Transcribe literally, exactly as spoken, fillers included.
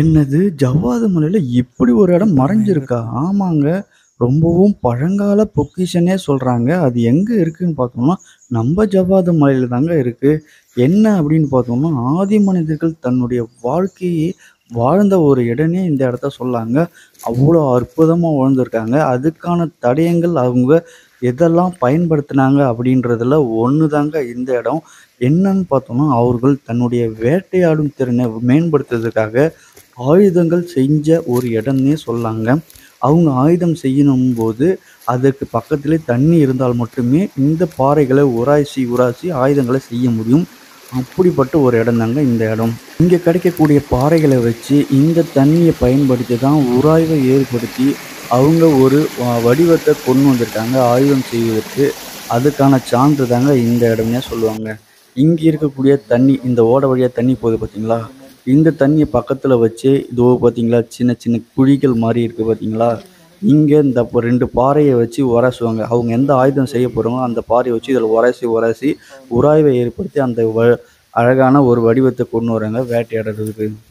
என்னது ஜவ்வாது மலையில இப்படி ஒரு இடம் மறைஞ்சிருக்கா? ஆமாங்க. ரொம்பவும் பழங்கால பொக்கிஷன்னே சொல்றாங்க. அது எங்க இருக்குன்னு பார்த்தோம்னா, நம்ப ஜவ்வாது மலையில தாங்க இருக்கு. என்ன அப்படின்னு பார்த்தோம்னா, ஆதி மனிதர்கள் தன்னுடைய வாழ்க்கையே வாழ்ந்த ஒரு இடம்னே இந்த இடத்த சொல்லலாங்க. அவ்வளோ அற்புதமா வாழ்ந்திருக்காங்க. அதுக்கான தடயங்கள் அவங்க எதெல்லாம் பயன்படுத்துனாங்க அப்படின்றதுல ஒண்ணு தாங்க இந்த இடம். என்னன்னு பார்த்தோம்னா, அவர்கள் தன்னுடைய வேட்டையாடும் திறனை மேம்படுத்துறதுக்காக ஆயுதங்கள் செஞ்ச ஒரு இடம்னே சொல்லலாங்க. அவங்க ஆயுதம் செய்யணும்போது, அதற்கு பக்கத்திலே தண்ணி இருந்தால் மட்டுமே இந்த பாறைகள உராய்ச்சி, உராய்ச்சி ஆயுதங்கள செய்ய முடியும். அப்படிப்பட்ட ஒரு இடம் தாங்க இந்த இடம். இங்க கிடைக்கக்கூடிய பாறைகள வச்சு, இந்த தண்ணிய பயன்படுத்தி தான் உராய்வை ஏற்படுத்தி, அவங்க ஒரு வ வடிவத்த கொண்டு வந்திருக்காங்க ஆயுதம் செய்வதற்கு. அதுக்கான சான்று தாங்க இந்த இடம்னே சொல்லுவாங்க. இங்க இருக்கக்கூடிய தண்ணி, இந்த ஓடை வழியா தண்ணி போகுது பார்த்தீங்களா? இந்த தண்ணிய பக்கத்துல வச்சு, இதோ பார்த்தீங்களா, சின்ன சின்ன குழிகள் மாரி இருக்கு பார்த்தீங்களா? இங்க இந்த ப ரெண்டு பாறைய வச்சு உரசுவாங்க. அவங்க எந்த ஆயுதம் செய்ய போறாங்களோ, அந்த பாறைய வச்சு இதில உரசி, உரசி உராய்வை ஏற்படுத்தி அந்த வ அழகான ஒரு வடிவத்த கொண்டு வராங்க வேட்டையாடுறதுக்கு.